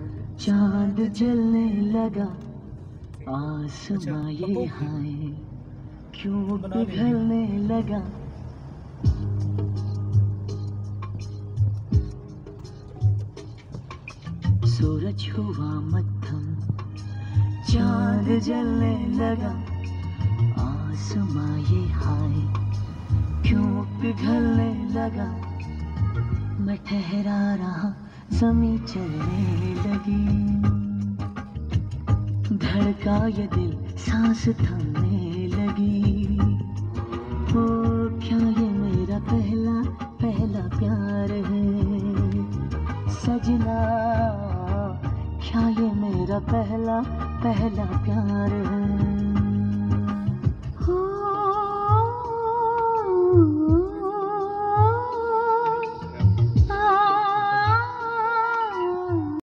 चांद जलने लगा, आसमां ये हाय क्यों पिघलने लगा। सूरज हुआ मध्यम, चांद जलने लगा, आसमां ये हाय क्यों पिघलने लगा। मैं ठहरा रहा, ज़मीं चलने लगी, धड़का ये दिल, सांस थमने लगी। ओ क्या ये मेरा पहला पहला प्यार है सजना, क्या ये मेरा पहला पहला प्यार है।